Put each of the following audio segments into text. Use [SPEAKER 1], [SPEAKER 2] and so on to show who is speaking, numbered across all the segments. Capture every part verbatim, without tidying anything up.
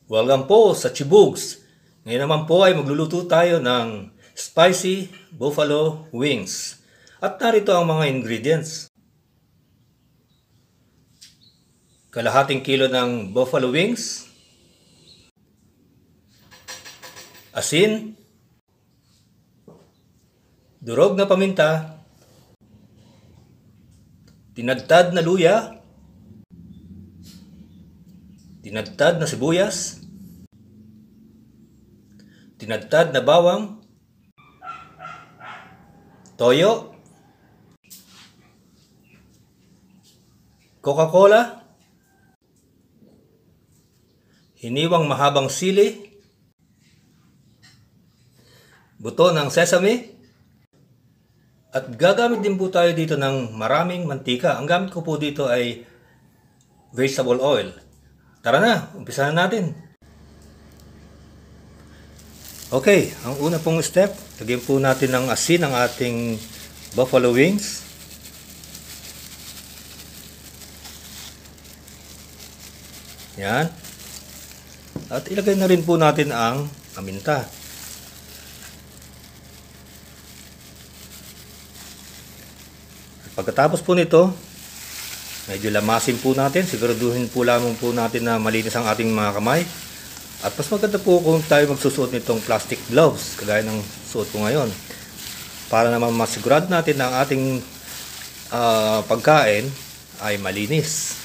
[SPEAKER 1] Welcome po sa Chibugs. Ngayon naman po ay magluluto tayo ng spicy buffalo wings. At narito ang mga ingredients. Kalahating kilo ng buffalo wings, asin, durog na paminta, tinadtad na luya, tinadtad na sibuyas, tinadtad na bawang, toyo, Coca-Cola, hiniwang mahabang sili, buto ng sesame, at gagamit din po tayo dito ng maraming mantika. Ang gamit ko po dito ay vegetable oil. Tara na, umpisahan natin. Okay, ang una pong step, lagyan po natin ng asin ang ating buffalo wings. Yan. At ilagay na rin po natin ang paminta. At pagkatapos po nito, medyo lamasin po natin. Siguraduhin po lamang po natin na malinis ang ating mga kamay. At mas maganda po kung tayo magsusuot nitong plastic gloves, kagaya ng suot ko ngayon. Para naman masigurado natin na ang ating uh, pagkain ay malinis.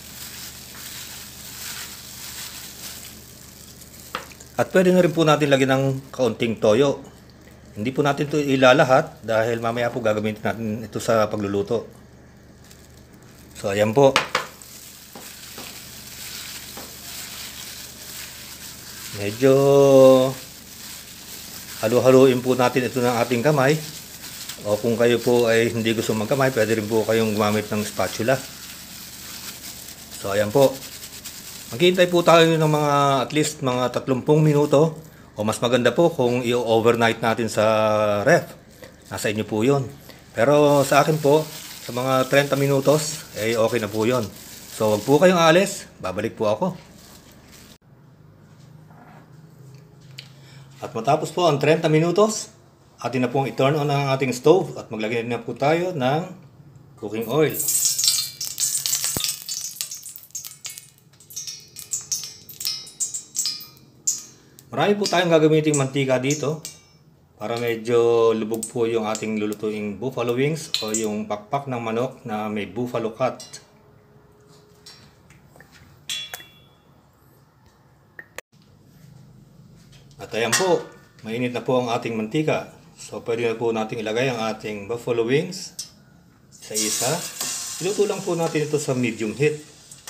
[SPEAKER 1] At pwede na rin po natin lagyan ng kaunting toyo. Hindi po natin ito ilalahat dahil mamaya po gagamitin natin ito sa pagluluto. So ayan po. Medyo halu-haluin po natin ito ng ating kamay. O kung kayo po ay hindi gusto magkamay, pwede rin po kayong gumamit ng spatula. So ayan po. Maghihintay po tayo ng mga at least mga tatlumpung minuto, o mas maganda po kung i-overnight natin sa ref. Nasa inyo po yun. Pero sa akin po, sa mga thirty minutos, eh okay na po yun. So wag po kayong alis, babalik po ako. At matapos po ang thirty minutos, atin na pong i-turn on ang ating stove at maglagay na po tayo ng cooking oil. Marami po tayong gagamiting mantika dito para medyo lubog po yung ating lulutuing buffalo wings o yung pakpak ng manok na may buffalo cut. At ayan po, mainit na po ang ating mantika. So pwede na po natin ilagay ang ating buffalo wings sa isa. Iluto lang po natin ito sa medium heat.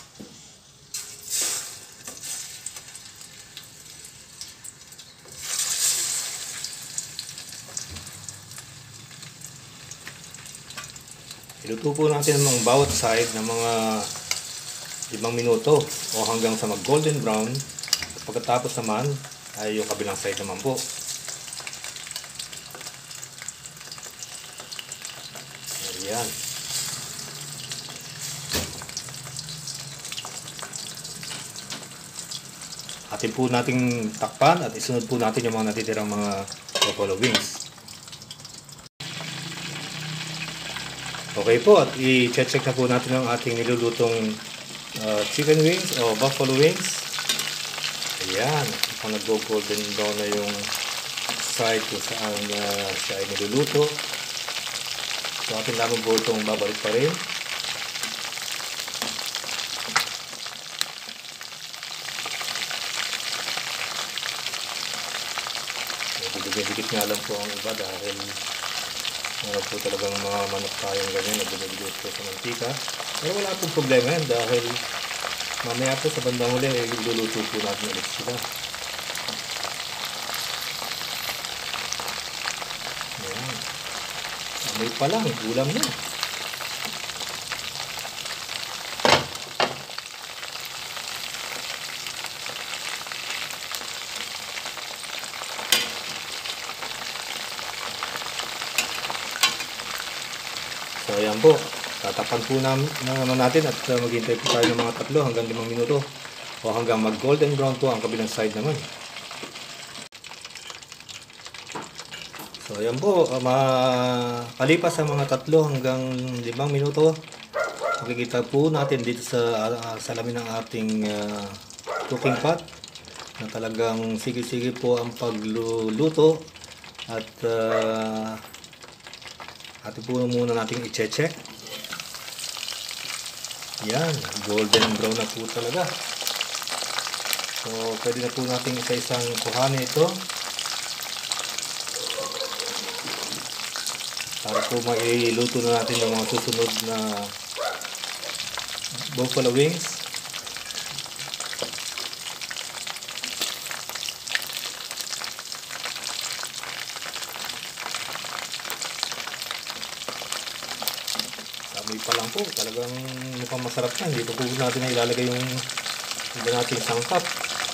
[SPEAKER 1] Iluto po natin ang bawat side ng mga limang minuto o hanggang sa mag golden brown. Pagkatapos naman ay yung kabilang side naman po. Ayan. Atin po nating takpan at isunod po natin yung mga natitirang mga buffalo wings. Okay po, at i-check na po natin ang ating nilulutong uh, chicken wings o buffalo wings. Ayan, kung nag-golden brown na yung side kung saan uh, siya ay niluluto. So atin lamang po itong babalik pa rin. Dikit nga lang po ang iba dahil meron po talagang mga manok tayong ganyan na binibigay po sa mantika. Pero wala pong problema yan dahil mamaya po sa bandang huli ay iluluto po natin ulit sila. Ayan. Amoy pa lang, ulam na. So ayan po, tatapan po naman natin at uh, maghintay po tayo ng mga tatlo hanggang limang minuto o hanggang mag golden brown po ang kabilang side naman. So ayan po, uh, makalipas ang mga tatlo hanggang limang minuto, makikita po natin dito sa uh, salamin ng ating uh, cooking pot na talagang sige-sige po ang pagluluto at uh, atin po muna natin i-check. Yan, golden brown na po talaga. So pwede na po natin isa-isang kuhanin ito para po mailuto na natin yung mga susunod na buffalo wings. Sabi pa lang po, talagang mukhang masarap na. Hindi po po natin na ilalagay yung iba nating sangkap.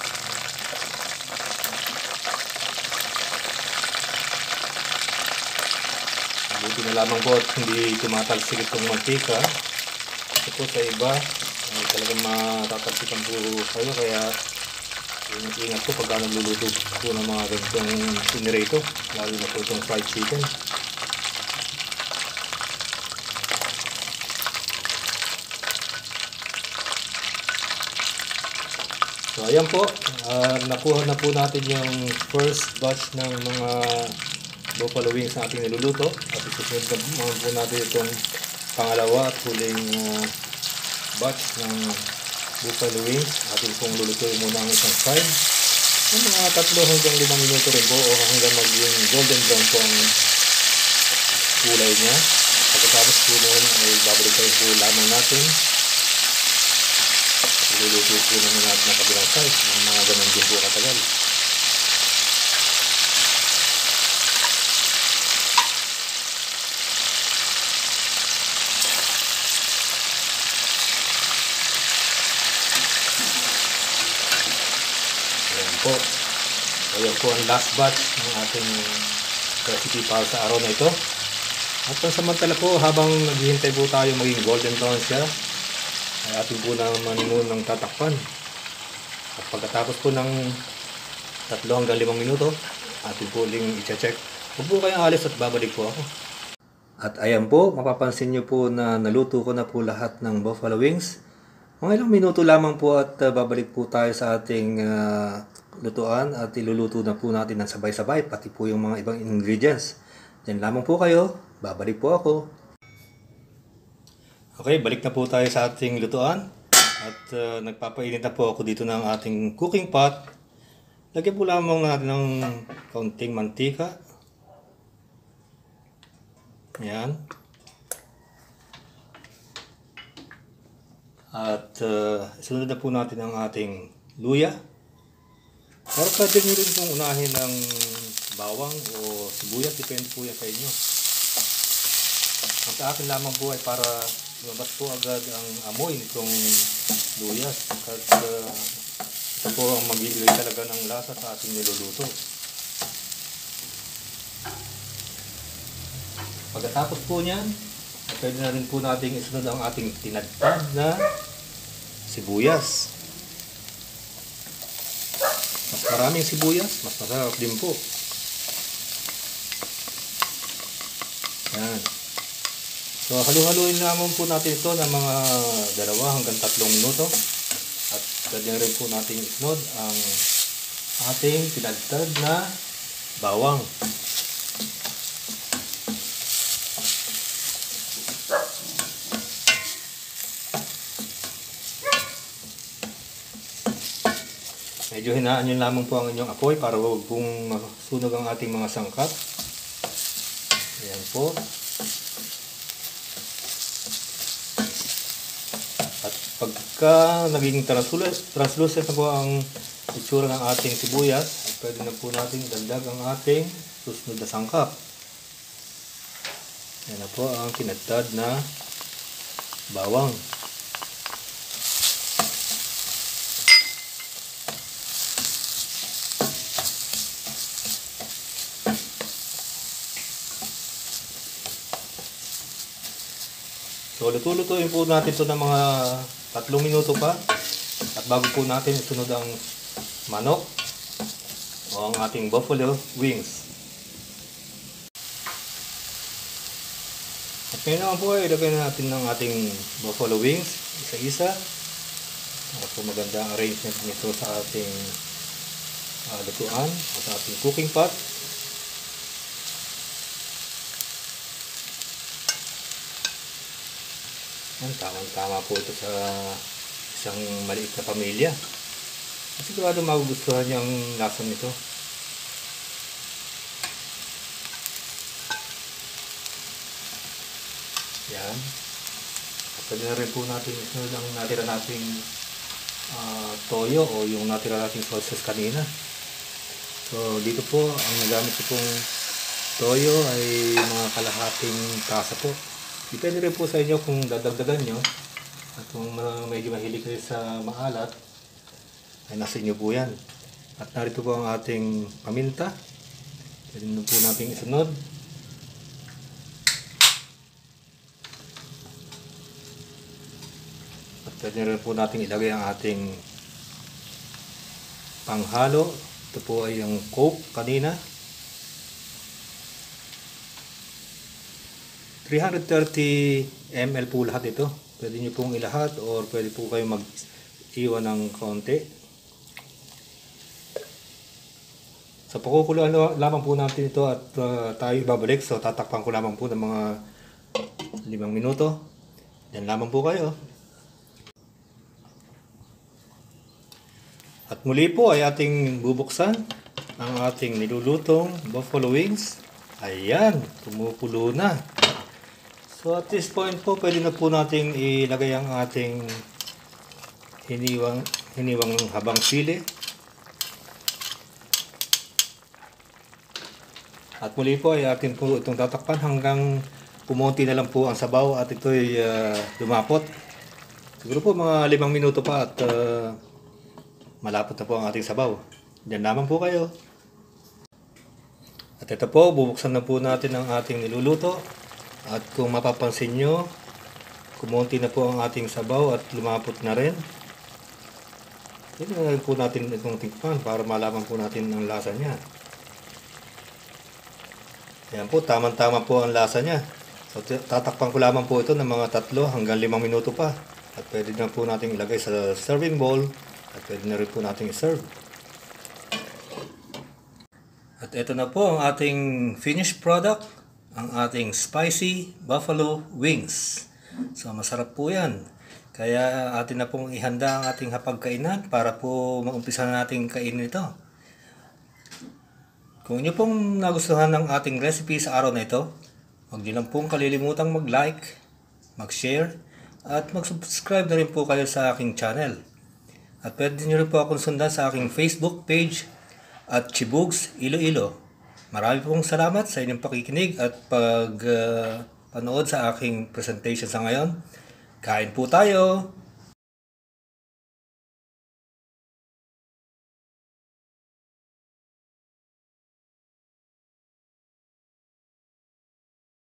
[SPEAKER 1] Buti na lamang po at hindi tumatalsik itong mantika. Ito po sa iba ay talagang matatalsikan po kayo, kaya ingat-ingat po pagka nagluluto po ng mga ganitong pinirito, lalo na po itong fried chicken. So ayan po, uh, nakuha na po natin yung first batch ng mga buffalo wings na ating niluluto, at isusunod na po natin itong pangalawa at huling uh, batch ng buffalo wings. Ating pong lulutuin muna ang isang side ng mga tatlo hanggang limang minuto rin po, o hanggang maging golden brown po ang kulay niya. Pagkatapos po noon ay babalik tayo po lamang natin, luluto po naman natin ng kabilang side ng mga ganun din po katagal. Po. Ayan po ang last batch ng ating recipe para sa araw na ito. At pansamantala po, habang naghihintay po tayo maging golden brown siya, ay ating po naman munang tatakpan. At pagkatapos po ng tatlo hanggang limang minuto, ating po uling i-check. Huwag po kayong alis at babalik po ako. At ayan po, mapapansin nyo po na naluto ko na po lahat ng buffalo wings. Mga ilang minuto lamang po at uh, babalik po tayo sa ating uh, lutuan at iluluto na po natin ng sabay-sabay, pati po yung mga ibang ingredients. Diyan lamang po kayo, babalik po ako. Okay, balik na po tayo sa ating lutuan at uh, nagpapainit na po ako dito ng ating cooking pot. Lagyan po lamang natin ng kaunting mantika. Ayan. At uh, sunod na po natin ang ating luya. Pero pwede nyo rin pong unahin ng bawang o sibuyas, depende po yan sa inyo. Ang sa akin lamang po ay para lumabas po agad ang amoy nitong luyas. At uh, ito po ang mag-iilay talaga ng lasa sa ating niluluto. Pagkatapos po niyan, pwede na rin po natin isunod ang ating tinadtad na sibuyas. Mas maraming sibuyas, mas masarap din po. Yan. So, halu-haluin naman po natin ito ng mga dalawa hanggang tatlong minuto. At pwede rin po natin isunod ang ating tinadtad na bawang. Medyo hinaan nyo lamang po ang inyong apoy para huwag pong masunog ang ating mga sangkap. Ayan po. At pagka naging translucent na po ang itsura ng ating sibuyas, ay pwede na po natin dagdag ang ating susunod na sangkap. Ayan na po ang tinadtad na bawang. So, luto-lutuin po natin ito ng mga tatlong minuto pa. At bago po natin isunod ang manok o ang ating buffalo wings. At ngayon naman po ay ilagay natin ng ating buffalo wings isa-isa. Para po maganda ang arrangement nito sa ating uh, lutuan at sa ating cooking pot. Yan, tamang-tama po ito sa isang maliit na pamilya. At sigurado magugustuhan niya ang lasa nito. Yan. At pwede na rin po natin isunod ang natira nating uh, toyo o yung natira nating sauces kanina. So dito po, ang nagamit ko pong toyo ay mga kalahating tasa po. Depende rin po sa inyo kung dadagdagan nyo. At kung medyo mahilig kayo sa maalat, ay nasa inyo po yan. At narito po ang ating paminta. Pwede na po natin isunod. At pwede rin po natin ilagay ang ating panghalo. Ito po ay yung Coke kanina. three hundred thirty milliliters po lahat ito. Pwede nyo pong ilahat or pwede po kayo mag-iwan ng konti. So pakukuluan lamang po natin ito at uh, tayo babalik. So tatakpan ko lamang po ng mga limang minuto. Yan lamang po kayo. At muli po ay ating bubuksan ang ating nilulutong buffalo wings. Ayan, kumukulo na. So at this point po, pwede na po nating ilagay ang ating hiniwang, hiniwang habang sili. At muli po ay atin po itong tatakpan hanggang pumunti na lang po ang sabaw at ito ay uh, lumapot. Siguro po mga limang minuto pa at uh, malapot na po ang ating sabaw. Diyan lamang po kayo. At ito po, bubuksan na po natin ang ating niluluto. At kung mapapansin nyo, kumunti na po ang ating sabaw at lumapot na rin. Tignan na rin po natin itong tikman para malaman po natin ang lasa niya. Ayan po, tamang-tama po ang lasa niya. So tatakpan ko lamang po ito ng mga tatlo hanggang limang minuto pa. At pwede na po natin ilagay sa serving bowl at pwede na rin po natin i-serve. At ito na po ang ating finished product. Ang ating spicy buffalo wings. So masarap po yan. Kaya atin na pong ihanda ang ating hapagkainan para po mag-umpisa na natin kainin ito. Kung inyo pong nagustuhan ng ating recipe sa araw na ito, huwag niyo lang pong kalilimutang mag-like, mag-share, at mag-subscribe na rin po kayo sa aking channel. At pwede niyo rin po akong sundan sa aking Facebook page at Chibugs Iloilo. Marami pong salamat sa inyong pakikinig at pag uh, panood sa aking presentation sa ngayon. Kain po tayo!